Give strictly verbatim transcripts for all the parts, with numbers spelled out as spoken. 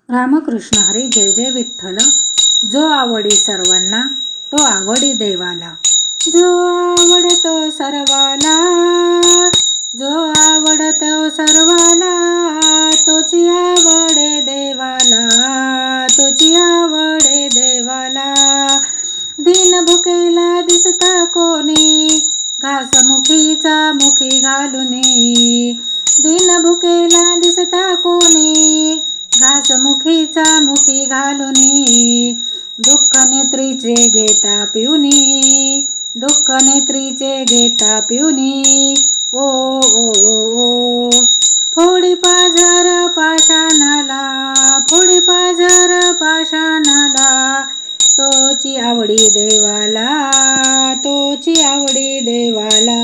रामकृष्ण हरी जय जय विठ्ठल। जो आवडी सर्वांना तो आवडी देवाला, जो आवडतो सर्वाला, जो आवडतो सर्वाला, तोची आवडे देवाला, तोची आवडे देवाला। दिन भुकेला दिसता कोणी, घास मुखीचा मुखी घालुनी, दिन भुकेला दिसता कोणी, घास मुखीचा मुखी घालुनी, दुःख नेत्रीचे घेता पिऊनी, दुःख नेत्रीचे घेता पिऊनी। ओ ओ ओ फोडी पाझर पाषाणाला, फोडी पाझर पाषाणाला, तोची आवडी देवाला, तोची आवडी देवाला।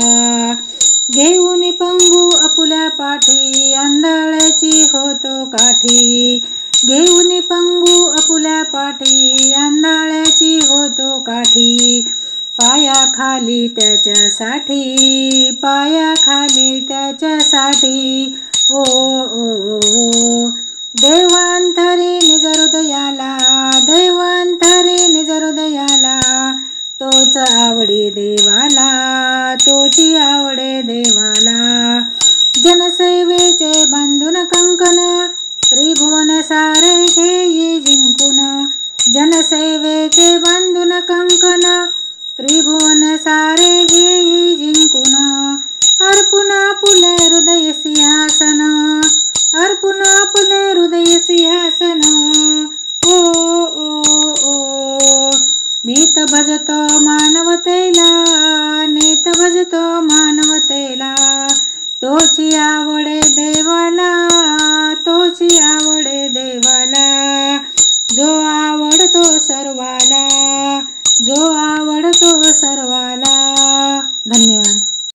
घेऊन पंगू आपुल्या पाठी, आंधळ्याची होतो काठी, घेऊन पंगू आपुल्या पाठी, आंधळ्याची होतो काठी। पायाखाली त्याच्यासाठी, पायाखाली त्याच्यासाठी। ओ ओ ओ देवांतरी निज हृदयाला, देवांतरी निज हृदयाला, तोच आवडी देवाला, तोची आवडे देवाला। जनसेवेचे बांधून कंकण, त्रिभुवन सारे घेई जिंकून, जनसेवेचे बांधून कंकण, त्रिभुवन सारे घेई जिंकून। अर्पुन आपुले हृदय सिंहासन, अर्पुन आपुले हृदय सिंहासन। ओ ओ ओ नीत भजतो मानवतेला, नीत भजतो मानवतेला, तोची आवडे देवाला, तोची आवडे देवाला। जो आवडतो सर्वाला, जो आवडतो सर्वाला। धन्यवाद।